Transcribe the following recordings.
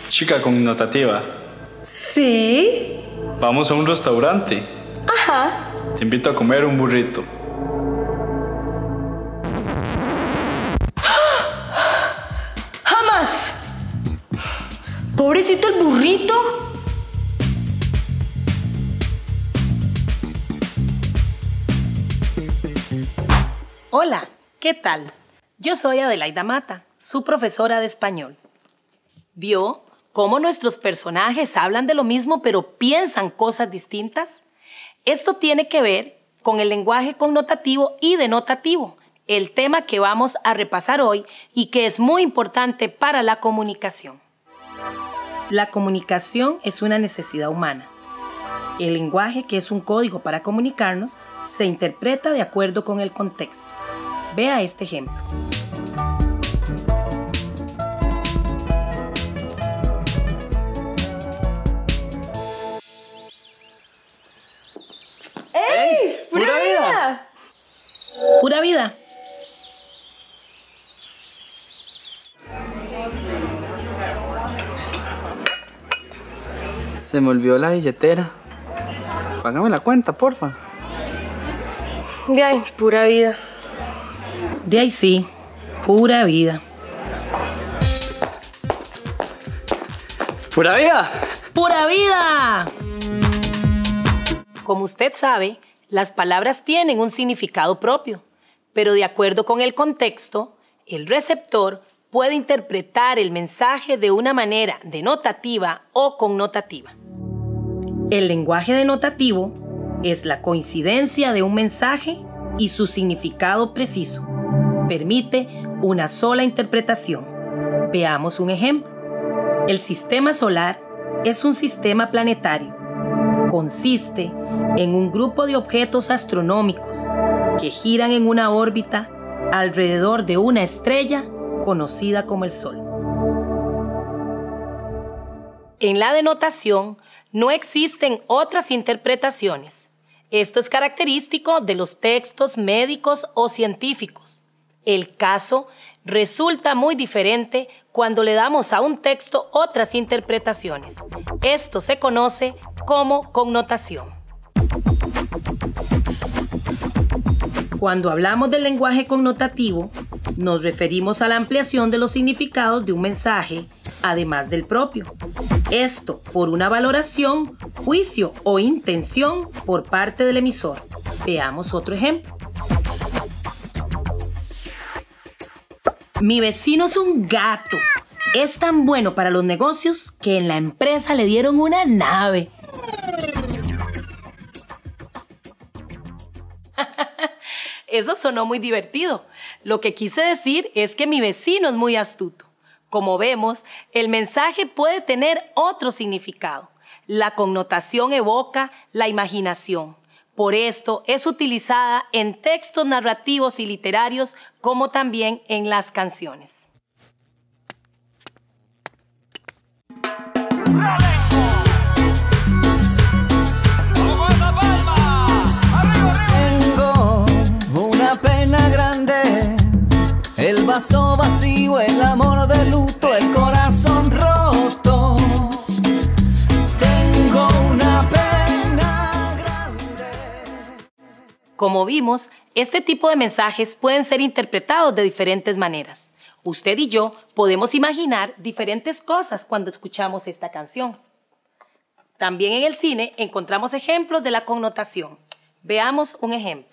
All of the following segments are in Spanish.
Chica connotativa. Sí. Vamos a un restaurante. Ajá. Te invito a comer un burrito. ¡Jamás! Pobrecito el burrito. Hola, ¿qué tal? Yo soy Adelaida Mata, su profesora de español. ¿Vio cómo nuestros personajes hablan de lo mismo pero piensan cosas distintas? Esto tiene que ver con el lenguaje connotativo y denotativo, el tema que vamos a repasar hoy y que es muy importante para la comunicación. La comunicación es una necesidad humana. El lenguaje, que es un código para comunicarnos, se interpreta de acuerdo con el contexto. Vea este ejemplo. ¡Ey! ¡Pura vida! Pura vida. Se me olvidó la billetera. Págame la cuenta, porfa. De ahí, pura vida. De ahí sí, pura vida. ¡Pura vida! ¡Pura vida! Como usted sabe, las palabras tienen un significado propio, pero de acuerdo con el contexto, el receptor puede interpretar el mensaje de una manera denotativa o connotativa. El lenguaje denotativo es la coincidencia de un mensaje y su significado preciso. Permite una sola interpretación. Veamos un ejemplo. El sistema solar es un sistema planetario. Consiste en un grupo de objetos astronómicos que giran en una órbita alrededor de una estrella conocida como el Sol. En la denotación no existen otras interpretaciones. Esto es característico de los textos médicos o científicos. El caso resulta muy diferente cuando le damos a un texto otras interpretaciones. Esto se conoce como connotación. Cuando hablamos del lenguaje connotativo, nos referimos a la ampliación de los significados de un mensaje, además del propio. Esto por una valoración, juicio o intención por parte del emisor. Veamos otro ejemplo. Mi vecino es un gato. Es tan bueno para los negocios que en la empresa le dieron una nave. Eso sonó muy divertido. Lo que quise decir es que mi vecino es muy astuto. Como vemos, el mensaje puede tener otro significado. La connotación evoca la imaginación. Por esto es utilizada en textos narrativos y literarios como también en las canciones. Tengo una pena grande, el vaso vacío, el amor de luto, el corazón roto. Tengo una pena grande. Como vimos, este tipo de mensajes pueden ser interpretados de diferentes maneras. Usted y yo podemos imaginar diferentes cosas cuando escuchamos esta canción. También en el cine encontramos ejemplos de la connotación. Veamos un ejemplo.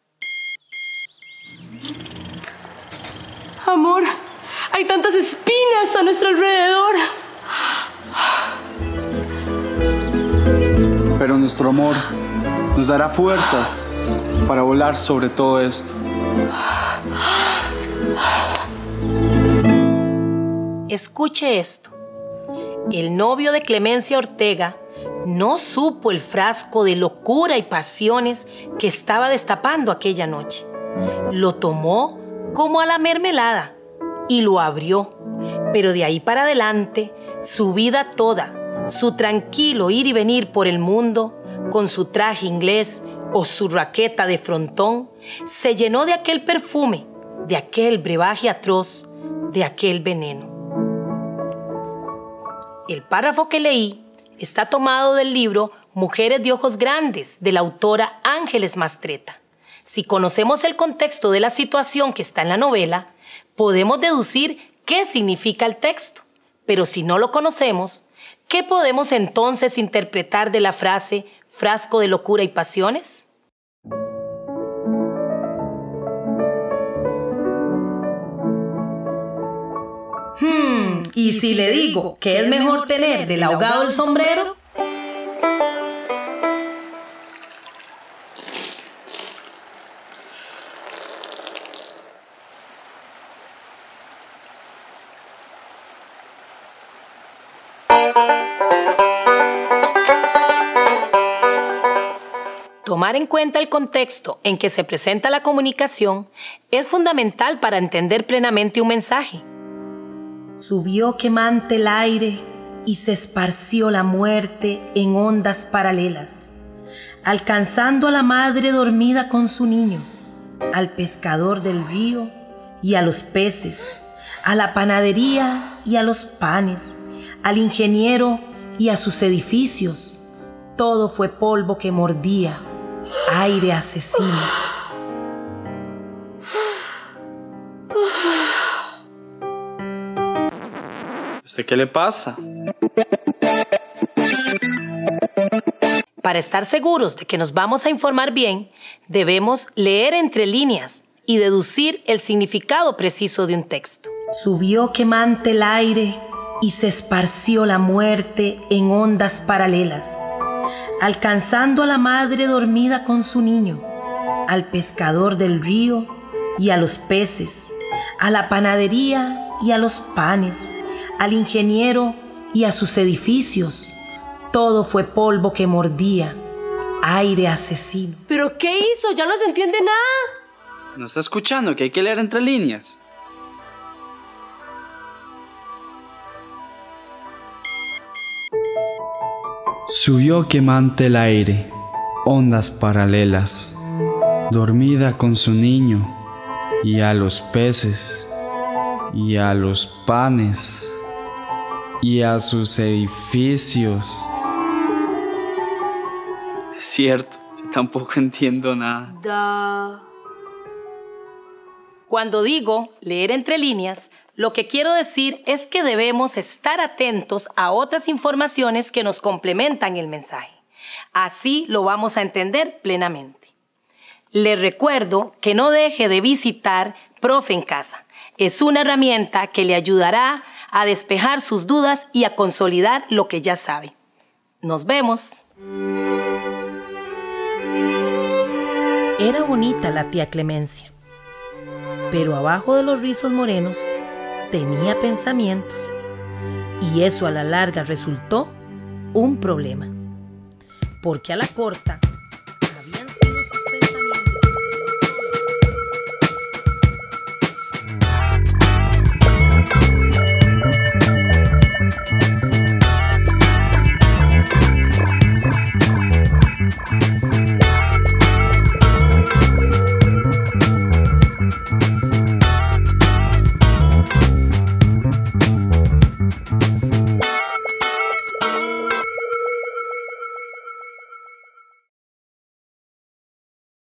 Amor, hay tantas espinas a nuestro alrededor. Pero nuestro amor nos dará fuerzas para volar sobre todo esto. Escuche esto. El novio de Clemencia Ortega no supo el frasco de locura y pasiones que estaba destapando aquella noche. Lo tomó como a la mermelada y lo abrió. Pero de ahí para adelante, su vida toda, su tranquilo ir y venir por el mundo, con su traje inglés o su raqueta de frontón, se llenó de aquel perfume, de aquel brebaje atroz, de aquel veneno. El párrafo que leí está tomado del libro Mujeres de ojos grandes, de la autora Ángeles Mastretta. Si conocemos el contexto de la situación que está en la novela, podemos deducir qué significa el texto. Pero si no lo conocemos, ¿qué podemos entonces interpretar de la frase frasco de locura y pasiones? ¿Y si le digo que es mejor tener del ahogado el sombrero? Tomar en cuenta el contexto en que se presenta la comunicación es fundamental para entender plenamente un mensaje. Subió quemante el aire y se esparció la muerte en ondas paralelas, alcanzando a la madre dormida con su niño, al pescador del río y a los peces, a la panadería y a los panes, al ingeniero y a sus edificios. Todo fue polvo que mordía, aire asesino. ¿Usted qué le pasa? Para estar seguros de que nos vamos a informar bien, debemos leer entre líneas y deducir el significado preciso de un texto. Subió quemante el aire y se esparció la muerte en ondas paralelas, alcanzando a la madre dormida con su niño, al pescador del río y a los peces, a la panadería y a los panes, al ingeniero y a sus edificios. Todo fue polvo que mordía, aire asesino. ¿Pero qué hizo? Ya no se entiende nada. ¿No está escuchando que hay que leer entre líneas? Subió quemante el aire, ondas paralelas, dormida con su niño, y a los peces, y a los panes, y a sus edificios. Es cierto, yo tampoco entiendo nada. Cuando digo leer entre líneas, lo que quiero decir es que debemos estar atentos a otras informaciones que nos complementan el mensaje. Así lo vamos a entender plenamente. Les recuerdo que no deje de visitar Profe en Casa. Es una herramienta que le ayudará a despejar sus dudas y a consolidar lo que ya sabe. Nos vemos. Era bonita la tía Clemencia, pero abajo de los rizos morenos tenía pensamientos, y eso a la larga resultó un problema, porque a la corta